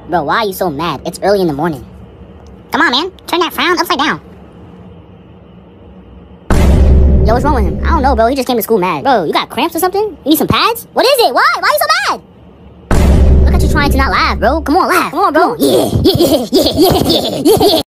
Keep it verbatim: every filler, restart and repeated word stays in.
Bro, why are you so mad? It's early in the morning. Come on, man. Turn that frown upside down. Yo, what's wrong with him? I don't know, bro. He just came to school mad. Bro, you got cramps or something? You need some pads? What is it? Why? Why are you so mad? Look at you trying to not laugh, bro. Come on, laugh. Come on, bro. Come on. Yeah, yeah, yeah, yeah, yeah, yeah.